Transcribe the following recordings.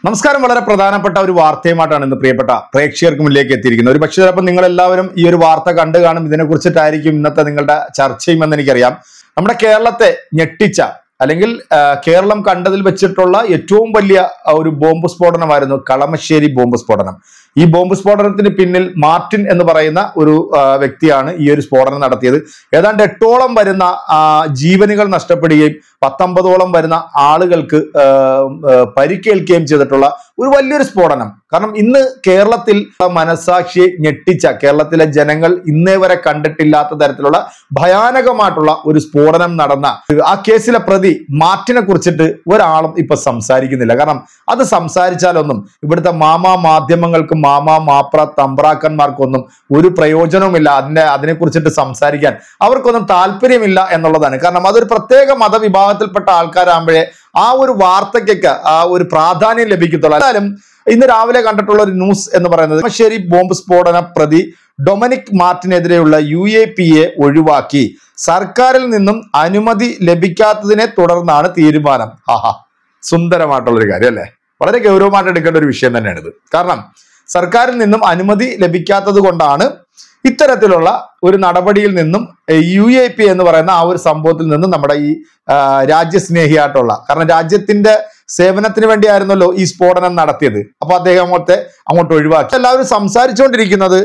നമസ്കാരം. വളരെ പ്രധാനപ്പെട്ട ഒരു വാർത്തയുമായിട്ടാണ് ഇന്ന് പ്രിയപ്പെട്ട പ്രേക്ഷകർക്ക് മുന്നിലേക്ക് എത്തിയിരിക്കുന്നത്. ഒരു പക്ഷേ ചിലപ്പോൾ നിങ്ങൾ എല്ലാവരും ഈ ഒരു വാർത്ത കണ്ടു കാണും. ഇതിനെക്കുറിച്ചിട്ടായിരിക്കും ഇന്നത്തെ നിങ്ങളുടെ ചർച്ചയും എന്ന് എനിക്കറിയാം. നമ്മുടെ കേരളത്തെ ഞെട്ടിച്ച അല്ലെങ്കിൽ കേരളം കണ്ടതിൽ വെച്ചിട്ടുള്ള ഏറ്റവും വലിയ ഒരു ബോംബ് സ്ഫോടനമായിരുന്നു കളമശ്ശേരി ബോംബ് സ്ഫോടനം. ഈ ബോംബ് സ്ഫോടനത്തിന് പിന്നിൽ മാർട്ടിൻ എന്ന് പറയുന്ന ഒരു വ്യക്തിയാണ് ഈ ഒരു സ്ഫോടനം നടത്തിയത്. ഏതാണ്ട് 8ഓളം വരുന്ന ജീവനുകൾ നഷ്ടപ്പെടുകയും 19ഓളം വരുന്ന ആളുകൾക്ക് പരിക്കേൽക്കുകയും ചെയ്തിട്ടുള്ള ഒരു വലിയൊരു സ്ഫോടനം. കാരണം ഇന്ന് കേരളത്തിൽ മനസാക്ഷിയെ ഞെട്ടിച്ച, കേരളത്തിലെ ജനങ്ങൾ ഇന്നേ വരെ കണ്ടിട്ടില്ലാത്ത തരത്തിലുള്ള ഭയാനകമായിട്ടുള്ള ഒരു സ്ഫോടനം നടന്ന ആ കേസിലെ പ്രതി മാർട്ടിനെ കുറിച്ചിട്ട് ഒരാളും ഇപ്പൊ സംസാരിക്കുന്നില്ല. കാരണം അത് സംസാരിച്ചാലൊന്നും ഇവിടുത്തെ മാധ്യമങ്ങൾക്കും മാപ്ര തമ്പ്രാക്കന്മാർക്കൊന്നും ഒരു പ്രയോജനവുമില്ല. അതിനെക്കുറിച്ചിട്ട് സംസാരിക്കാൻ അവർക്കൊന്നും താല്പര്യമില്ല എന്നുള്ളതാണ്. കാരണം അതൊരു പ്രത്യേക മതവിഭാഗത്തിൽപ്പെട്ട ആൾക്കാരാകുമ്പോഴേ ആ ഒരു വാർത്തയ്ക്കൊക്കെ ആ ഒരു പ്രാധാന്യം ലഭിക്കത്തുള്ളൂ. എന്നാലും ഇന്ന് രാവിലെ കണ്ടിട്ടുള്ള ഒരു ന്യൂസ് എന്ന് പറയുന്നത് കളമശ്ശേരി ബോംബ് സ്ഫോടന പ്രതി ഡൊമിനിക് മാർട്ടിനെതിരെയുള്ള UAPA ഒഴിവാക്കി. സർക്കാരിൽ നിന്നും അനുമതി ലഭിക്കാത്തതിനെ തുടർന്നാണ് തീരുമാനം. സുന്ദരമായിട്ടുള്ളൊരു കാര്യം അല്ലേ? വളരെ ഗൗരവമായിട്ട് എടുക്കേണ്ട ഒരു വിഷയം തന്നെയാണിത്. കാരണം സർക്കാരിൽ നിന്നും അനുമതി ലഭിക്കാത്തത് കൊണ്ടാണ് ഇത്തരത്തിലുള്ള ഒരു നടപടിയിൽ നിന്നും UAPA എന്ന് പറയുന്ന ആ ഒരു സംഭവത്തിൽ നിന്നും നമ്മുടെ ഈ രാജ്യസ്നേഹിയായിട്ടുള്ള, കാരണം രാജ്യത്തിന്റെ സേവനത്തിന് വേണ്ടിയായിരുന്നല്ലോ ഈ സ്ഫോടനം നടത്തിയത്. അപ്പൊ അദ്ദേഹം അങ്ങോട്ട് ഒഴിവാക്കി. എല്ലാവരും സംസാരിച്ചുകൊണ്ടിരിക്കുന്നത്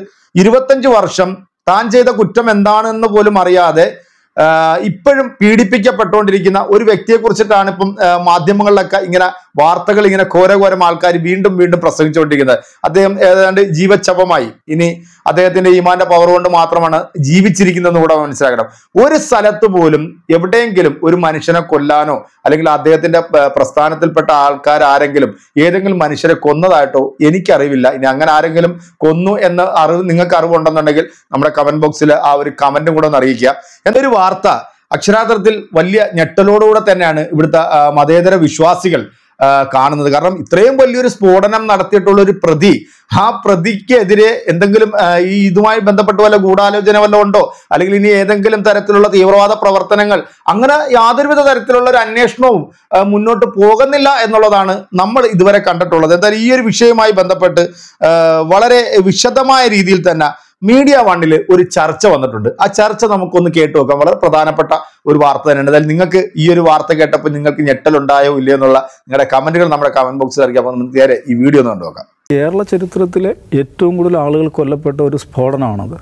25 വർഷം താൻ ചെയ്ത കുറ്റം എന്താണെന്ന് പോലും അറിയാതെ ഇപ്പോഴും പീഡിപ്പിക്കപ്പെട്ടുകൊണ്ടിരിക്കുന്ന ഒരു വ്യക്തിയെ കുറിച്ചിട്ടാണ് ഇപ്പം മാധ്യമങ്ങളിലൊക്കെ ഇങ്ങനെ വാർത്തകൾ ഇങ്ങനെ ഘോരഘോരം ആൾക്കാർ വീണ്ടും പ്രസംഗിച്ചുകൊണ്ടിരിക്കുന്നത്. അദ്ദേഹം ഏതാണ്ട് ജീവച്ഛവമായി. ഇനി അദ്ദേഹത്തിന്റെ ഈമാന്റെ പവർ കൊണ്ട് മാത്രമാണ് ജീവിച്ചിരിക്കുന്നതെന്ന് കൂടെ മനസ്സിലാക്കണം. ഒരു സ്ഥലത്ത് പോലും എവിടെയെങ്കിലും ഒരു മനുഷ്യനെ കൊല്ലാനോ അല്ലെങ്കിൽ അദ്ദേഹത്തിന്റെ പ്രസ്ഥാനത്തിൽപ്പെട്ട ആൾക്കാർ ആരെങ്കിലും ഏതെങ്കിലും മനുഷ്യരെ കൊന്നതായിട്ടോ എനിക്കറിവില്ല. ഇനി അങ്ങനെ ആരെങ്കിലും കൊന്നു എന്ന അറിവ് നിങ്ങൾക്ക് അറിവുണ്ടെന്നുണ്ടെങ്കിൽ നമ്മുടെ കമന്റ് ബോക്സിൽ ആ ഒരു കമന്റും കൂടെ ഒന്ന് അറിയിക്കുക. എന്നൊരു വാർത്ത അക്ഷരാർത്ഥത്തിൽ വലിയ ഞെട്ടലോടുകൂടെ തന്നെയാണ് ഇവിടുത്തെ മതേതര വിശ്വാസികൾ കാണുന്നത്. കാരണം ഇത്രയും വലിയൊരു സ്ഫോടനം നടത്തിയിട്ടുള്ള ഒരു പ്രതി, ആ പ്രതിക്കെതിരെ എന്തെങ്കിലും ഈ ഇതുമായി ബന്ധപ്പെട്ട് വല്ല ഗൂഢാലോചന വല്ലതും ഉണ്ടോ, അല്ലെങ്കിൽ ഇനി ഏതെങ്കിലും തരത്തിലുള്ള തീവ്രവാദ പ്രവർത്തനങ്ങൾ, അങ്ങനെ യാതൊരുവിധ തരത്തിലുള്ള ഒരു അന്വേഷണവും മുന്നോട്ട് പോകുന്നില്ല എന്നുള്ളതാണ് നമ്മൾ ഇതുവരെ കണ്ടിട്ടുള്ളത്. എന്തായാലും ഈ ഒരു വിഷയവുമായി ബന്ധപ്പെട്ട് വളരെ വിശദമായ രീതിയിൽ തന്നെ മീഡിയ വണ്ണിൽ ഒരു ചർച്ച വന്നിട്ടുണ്ട്. ആ ചർച്ച നമുക്കൊന്ന് കേട്ടു നോക്കാം. വളരെ പ്രധാനപ്പെട്ട ഒരു വാർത്ത തന്നെയാണ്. അതായത് നിങ്ങൾക്ക് ഈ ഒരു വാർത്ത കേട്ടപ്പോൾ നിങ്ങൾക്ക് ഞെട്ടലുണ്ടായോ ഇല്ലയോ എന്നുള്ള നിങ്ങളുടെ കമന്റുകൾ നമ്മുടെ കമന്റ് ബോക്സിൽ അറിയിക്കാം. അപ്പോൾ നമുക്ക് നേരെ ഈ വീഡിയോ ഒന്ന് കണ്ടുനോക്കാം. കേരള ചരിത്രത്തിലെ ഏറ്റവും കൂടുതൽ ആളുകൾ കൊല്ലപ്പെട്ട ഒരു സ്ഫോടനമാണത്.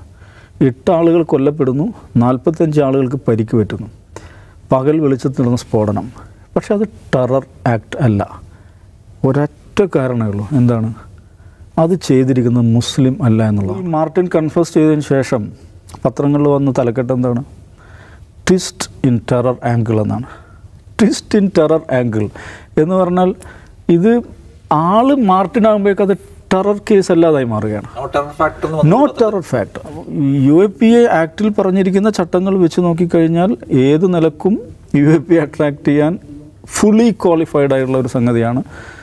8 ആളുകൾ കൊല്ലപ്പെടുന്നു, 45 ആളുകൾക്ക് പരിക്ക് പറ്റുന്നു. പകൽ വെളിച്ചത്തിൽ നടന്ന സ്ഫോടനം. പക്ഷെ അത് ടെറർ ആക്ട് അല്ല. ഒരൊറ്റ കാരണമേ ഉള്ളൂ. എന്താണ്? അത് ചെയ്തിരിക്കുന്നത് മുസ്ലിം അല്ല എന്നുള്ളത്. മാർട്ടിൻ കൺഫസ് ചെയ്തതിന് ശേഷം പത്രങ്ങളിൽ വന്ന തലക്കെട്ട് എന്താണ്? ട്വിസ്റ്റ് ഇൻ ടെറർ ആംഗിൾ എന്നാണ്. ട്വിസ്റ്റ് ഇൻ ടെറർ ആംഗിൾ എന്ന് പറഞ്ഞാൽ ഇത് ആള് മാർട്ടിൻ ആകുമ്പോഴേക്കും അത് ടെറർ കേസ് അല്ലാതായി മാറുകയാണ്. No terror fact. UAPA ആക്ടിൽ പറഞ്ഞിരിക്കുന്ന ചട്ടങ്ങൾ വെച്ച് നോക്കിക്കഴിഞ്ഞാൽ ഏത് നിലക്കും UAPA അട്രാക്ട് ചെയ്യാൻ ഫുള്ളി ക്വാളിഫൈഡ് ആയിട്ടുള്ള ഒരു സംഗതിയാണ്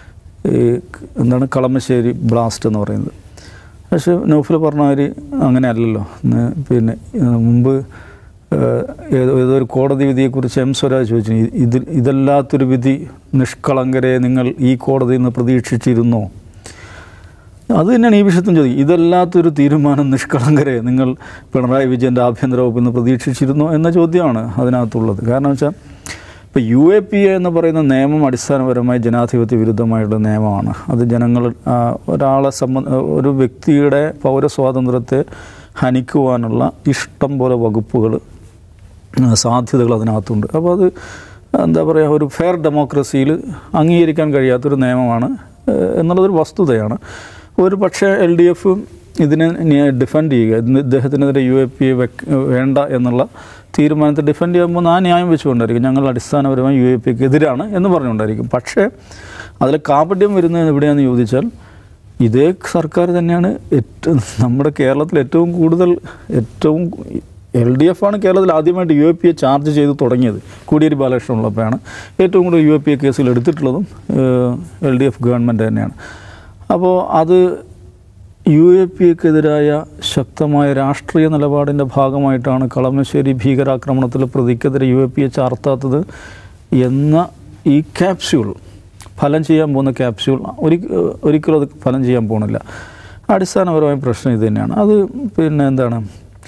എന്താണ് കളമശ്ശേരി ബ്ലാസ്റ്റ് എന്ന് പറയുന്നത്. പക്ഷേ നൗഫൽ പറഞ്ഞ മാതിരി അങ്ങനെ അല്ലല്ലോ. പിന്നെ മുമ്പ് ഏതൊരു കോടതി വിധിയെക്കുറിച്ച് M. സ്വരാജ് ചോദിച്ചു, ഇതല്ലാത്തൊരു വിധി നിഷ്കളങ്കരെ നിങ്ങൾ ഈ കോടതിയിൽ നിന്ന് പ്രതീക്ഷിച്ചിരുന്നോ? അത് തന്നെയാണ് ഈ വിഷയത്തിന് ചോദിക്കും. ഇതല്ലാത്തൊരു തീരുമാനം നിഷ്കളങ്കരെ നിങ്ങൾ പിണറായി വിജയൻ്റെ ആഭ്യന്തര വകുപ്പിൽ നിന്ന് പ്രതീക്ഷിച്ചിരുന്നോ എന്ന ചോദ്യമാണ് അതിനകത്തുള്ളത്. കാരണം വെച്ചാൽ ഇപ്പോൾ UAPA എന്ന് പറയുന്ന നിയമം അടിസ്ഥാനപരമായി ജനാധിപത്യ വിരുദ്ധമായിട്ടുള്ള നിയമമാണ്. അത് ഒരു വ്യക്തിയുടെ പൗരസ്വാതന്ത്ര്യത്തെ ഹനിക്കുവാനുള്ള ഇഷ്ടം പോലെ വകുപ്പുകൾ, സാധ്യതകൾ അതിനകത്തുണ്ട്. അപ്പോൾ അത് എന്താ പറയുക, ഒരു ഫെയർ ഡെമോക്രസിയിൽ അംഗീകരിക്കാൻ കഴിയാത്തൊരു നിയമമാണ് എന്നുള്ളതൊരു വസ്തുതയാണ്. ഒരു പക്ഷേ LDF ഇതിനെ ഡിഫെൻഡ് ചെയ്യുക, ഇദ്ദേഹത്തിനെതിരെ UAPA വേണ്ട എന്നുള്ള തീരുമാനത്തെ ഡിഫെൻഡ് ചെയ്യുമ്പോൾ ആ ന്യായം വെച്ചുകൊണ്ടായിരിക്കും ഞങ്ങൾ അടിസ്ഥാനപരമായി UAPAക്ക് എതിരാണ് എന്ന് പറഞ്ഞുകൊണ്ടായിരിക്കും. പക്ഷേ അതിൽ കാപട്യം വരുന്നത് എവിടെയാണെന്ന് ചോദിച്ചാൽ ഇതേ സർക്കാർ തന്നെയാണ് നമ്മുടെ കേരളത്തിൽ ഏറ്റവും LDF ആണ് കേരളത്തിൽ ആദ്യമായിട്ട് UAPA ചാർജ് ചെയ്ത് തുടങ്ങിയത്. കോടിയേരി ബാലകൃഷ്ണൻ ഉള്ളപ്പോഴാണ് ഏറ്റവും കൂടുതൽ UAPA കേസുകൾ എടുത്തിട്ടുള്ളതും LDF ഗവൺമെൻറ് തന്നെയാണ്. അപ്പോൾ അത് UAPക്കെതിരായ ശക്തമായ രാഷ്ട്രീയ നിലപാടിൻ്റെ ഭാഗമായിട്ടാണ് കളമശ്ശേരി ഭീകരാക്രമണത്തിൽ പ്രതിക്കെതിരെ UAPA ചാർത്താത്തത് എന്ന ഈ ക്യാപ്സ്യൂൾ ഫലം ചെയ്യാൻ പോകുന്ന ക്യാപ്സ്യൂൾ ഒരിക്കലും അത് ഫലം ചെയ്യാൻ പോകുന്നില്ല. അടിസ്ഥാനപരമായ പ്രശ്നം ഇത് തന്നെയാണ്. അത് പിന്നെ എന്താണ്,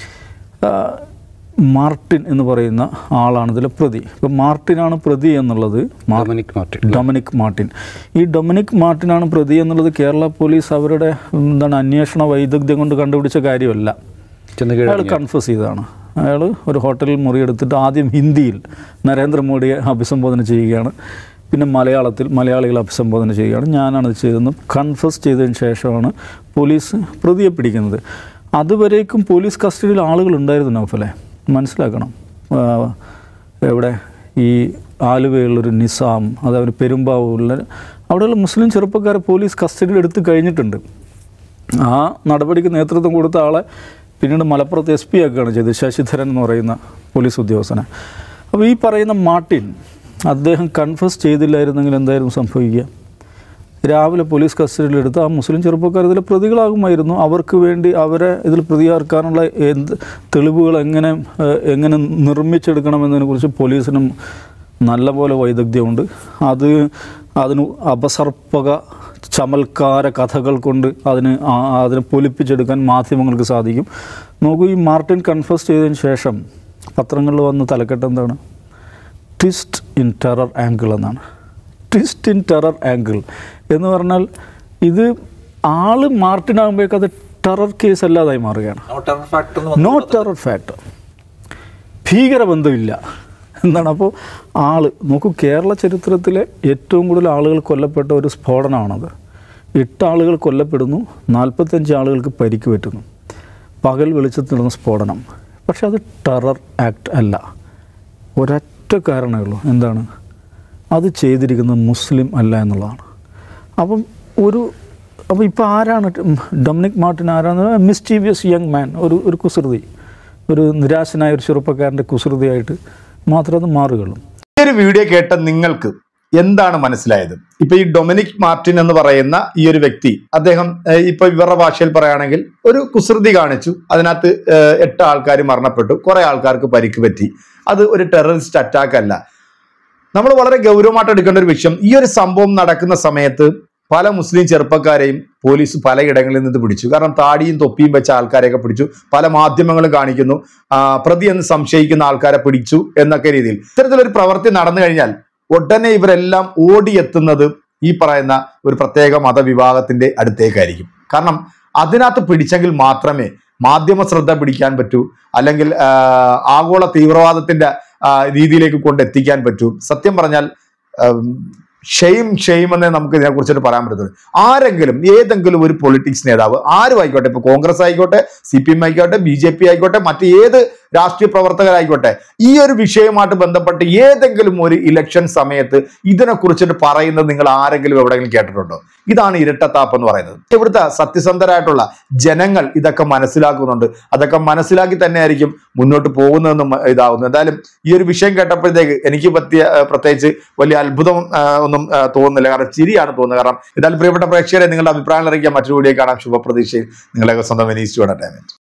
മാർട്ടിൻ എന്ന് പറയുന്ന ആളാണ് ഇതിലെ പ്രതി. ഇപ്പോൾ മാർട്ടിനാണ് പ്രതി എന്നുള്ളത്, ഡൊമിനിക് മാർട്ടിൻ. ഈ ഡൊമിനിക് മാർട്ടിനാണ് പ്രതി എന്നുള്ളത് കേരള പോലീസ് അവരുടെ അന്വേഷണ വൈദഗ്ധ്യം കൊണ്ട് കണ്ടുപിടിച്ച കാര്യമല്ല. അയാൾ കൺഫസ് ചെയ്തതാണ്. അയാൾ ഒരു ഹോട്ടലിൽ മുറിയെടുത്തിട്ട് ആദ്യം ഹിന്ദിയിൽ നരേന്ദ്രമോദിയെ അഭിസംബോധന ചെയ്യുകയാണ്, പിന്നെ മലയാളികളെ അഭിസംബോധന ചെയ്യുകയാണ്. ഞാനാണ് ചെയ്തതെന്ന് കൺഫസ് ചെയ്തതിന് ശേഷമാണ് പോലീസ് പ്രതിയെ പിടിക്കുന്നത്. അതുവരേക്കും പോലീസ് കസ്റ്റഡിയിൽ ആളുകളുണ്ടായിരുന്നു നൗഫലെ, മനസ്സിലാക്കണം. എവിടെ ഈ ആലുവയുള്ളൊരു നിസാം, അതേപോലെ പെരുമ്പാവൂരിൽ അവിടെയുള്ള മുസ്ലിം ചെറുപ്പക്കാരെ പോലീസ് കസ്റ്റഡിയിൽ എടുത്ത് കഴിഞ്ഞിട്ടുണ്ട്. ആ നടപടിക്ക് നേതൃത്വം കൊടുത്ത ആളെ പിന്നീട് മലപ്പുറത്ത് SP ആക്കുകയാണ് ചെയ്തത്, ശശിധരൻ എന്ന് പറയുന്ന പോലീസ് ഉദ്യോഗസ്ഥനെ. അപ്പോൾ ഈ പറയുന്ന മാർട്ടിൻ അദ്ദേഹം കൺഫസ് ചെയ്തില്ലായിരുന്നെങ്കിൽ എന്തായിരുന്നു സംഭവിക്കുക? രാവിലെ പോലീസ് കസ്റ്റഡിയിലെടുത്ത് ആ മുസ്ലിം ചെറുപ്പക്കാർ ഇതിൽ പ്രതികളാകുമായിരുന്നു. അവർക്ക് വേണ്ടി അവരെ ഇതിൽ പ്രതിയാർക്കാനുള്ള തെളിവുകൾ എങ്ങനെ നിർമ്മിച്ചെടുക്കണമെന്നതിനെക്കുറിച്ച് പോലീസിനും നല്ലപോലെ വൈദഗ്ധ്യമുണ്ട്. അതിന് അപസർപ്പക ചമൽക്കാര കഥകൾ കൊണ്ട് അതിനെ പൊലിപ്പിച്ചെടുക്കാൻ മാധ്യമങ്ങൾക്ക് സാധിക്കും. നോക്കൂ, ഈ മാർട്ടിൻ കൺഫസ് ചെയ്തതിന് ശേഷം പത്രങ്ങളിൽ വന്ന തലക്കെട്ട് എന്താണ്? ട്വിസ്റ്റ് ഇൻ ടെറർ ആംഗിൾ എന്നാണ്. ട്വിസ്റ്റ് ഇൻ ടെറർ ആംഗിൾ എന്ന് പറഞ്ഞാൽ ഇത് ആള് മാർട്ടിനാകുമ്പോഴേക്കും അത് ടെറർ കേസ് അല്ലാതായി മാറുകയാണ്. നോ ടെറർ ഫാക്ടർ, ഭീകരബന്ധമില്ല എന്താണ്. അപ്പോൾ നോക്കൂ, കേരള ചരിത്രത്തിലെ ഏറ്റവും കൂടുതൽ ആളുകൾ കൊല്ലപ്പെട്ട ഒരു സ്ഫോടനമാണത്. 8 ആളുകൾ കൊല്ലപ്പെടുന്നു, 45 ആളുകൾക്ക് പരിക്ക് പറ്റുന്നു. പകൽ വെളിച്ചത്തിൽ നടന്ന സ്ഫോടനം. പക്ഷെ അത് ടെറർ ആക്ട് അല്ല. ഒരൊറ്റ കാരണമേ ഉള്ളൂ, എന്താണ്? അത് ചെയ്തിരിക്കുന്നത് മുസ്ലിം അല്ല എന്നുള്ളതാണ്. അപ്പോൾ ഇപ്പോൾ ആരാണ് ഡൊമിനിക് മാർട്ടിൻ? ആരാണ്? മിസ്റ്റീവിയസ് യങ് മാൻ, ഒരു കുസൃതി, ഒരു നിരാശനായ ഒരു ചെറുപ്പക്കാരൻ്റെ കുസൃതിയായിട്ട് മാത്രമേ അത് മാറുകയുള്ളൂ. ഈ ഒരു വീഡിയോ കേട്ട നിങ്ങൾക്ക് എന്താണ് മനസ്സിലായത്? ഇപ്പൊ ഈ ഡൊമിനിക് മാർട്ടിൻ എന്ന് പറയുന്ന ഈ ഒരു വ്യക്തി, അദ്ദേഹം ഇപ്പൊ ഇവരുടെ ഭാഷയിൽ പറയുകയാണെങ്കിൽ ഒരു കുസൃതി കാണിച്ചു, അതിനകത്ത് 8 ആൾക്കാർ മരണപ്പെട്ടു, കുറെ ആൾക്കാർക്ക് പരിക്ക് പറ്റി. അത് ഒരു ടെററിസ്റ്റ് അറ്റാക്ക് അല്ല. നമ്മൾ വളരെ ഗൗരവമായിട്ട് എടുക്കേണ്ട ഒരു വിഷയം, ഈ ഒരു സംഭവം നടക്കുന്ന സമയത്ത് പല മുസ്ലിം ചെറുപ്പക്കാരെയും പോലീസ് പലയിടങ്ങളിൽ നിന്ന് പിടിച്ചു. കാരണം താടിയും തൊപ്പിയും വെച്ച ആൾക്കാരെയൊക്കെ പിടിച്ചു. പല മാധ്യമങ്ങളും കാണിക്കുന്നു പ്രതി എന്ന് സംശയിക്കുന്ന ആൾക്കാരെ പിടിച്ചു എന്നൊക്കെ രീതിയിൽ. ഇത്തരത്തിലൊരു പ്രവൃത്തി നടന്നു കഴിഞ്ഞാൽ ഉടനെ ഇവരെല്ലാം ഓടിയെത്തുന്നത് ഈ പറയുന്ന ഒരു പ്രത്യേക മതവിഭാഗത്തിന്റെ അടുത്തേക്കായിരിക്കും. കാരണം അതിനകത്ത് പിടിച്ചെങ്കിൽ മാത്രമേ മാധ്യമ ശ്രദ്ധ പിടിക്കാൻ പറ്റൂ, അല്ലെങ്കിൽ ആഗോള തീവ്രവാദത്തിന്റെ രീതിയിലേക്ക് കൊണ്ടെത്തിക്കാൻ പറ്റൂ. സത്യം പറഞ്ഞാൽ ഷെയിം എന്നേ നമുക്ക് ഇതിനെക്കുറിച്ചിട്ട് പറയാൻ പറ്റത്തുള്ളൂ. ആരെങ്കിലും ഏതെങ്കിലും ഒരു പൊളിറ്റിക്സ് നേതാവ് ആരും ആയിക്കോട്ടെ, ഇപ്പൊ കോൺഗ്രസ് ആയിക്കോട്ടെ, CPM ആയിക്കോട്ടെ, BJP ആയിക്കോട്ടെ, മറ്റ് ഏത് രാഷ്ട്രീയ പ്രവർത്തകരായിക്കോട്ടെ, ഈ ഒരു വിഷയവുമായിട്ട് ബന്ധപ്പെട്ട് ഏതെങ്കിലും ഒരു ഇലക്ഷൻ സമയത്ത് ഇതിനെക്കുറിച്ചിട്ട് പറയുന്നത് നിങ്ങൾ ആരെങ്കിലും എവിടെയെങ്കിലും കേട്ടിട്ടുണ്ടോ? ഇതാണ് ഇരട്ടത്താപ്പ് എന്ന് പറയുന്നത്. ഇവിടുത്തെ സത്യസന്ധരായിട്ടുള്ള ജനങ്ങൾ ഇതൊക്കെ മനസ്സിലാക്കുന്നുണ്ട്. അതൊക്കെ മനസ്സിലാക്കി തന്നെയായിരിക്കും മുന്നോട്ട് പോകുന്നതെന്നും ഇതാവുന്നു. എന്തായാലും ഈ ഒരു വിഷയം കേട്ടപ്പോഴത്തേക്ക് എനിക്ക് പ്രത്യേകിച്ച് വലിയ അത്ഭുതം ഒന്നും തോന്നുന്നില്ല, കാരണം ചിരിയാണ് തോന്നുന്നത്. കാരണം എന്തായാലും പ്രിയപ്പെട്ട പ്രേക്ഷകരെ, നിങ്ങളുടെ അഭിപ്രായങ്ങൾ അറിയിക്കാൻ മറ്റൊരു വീഡിയോ കാണാം. ശുഭപ്രതീക്ഷയിൽ നിങ്ങളെ സ്വന്തം വെനീസ് ടു എന്റർടൈൻമെന്റ്.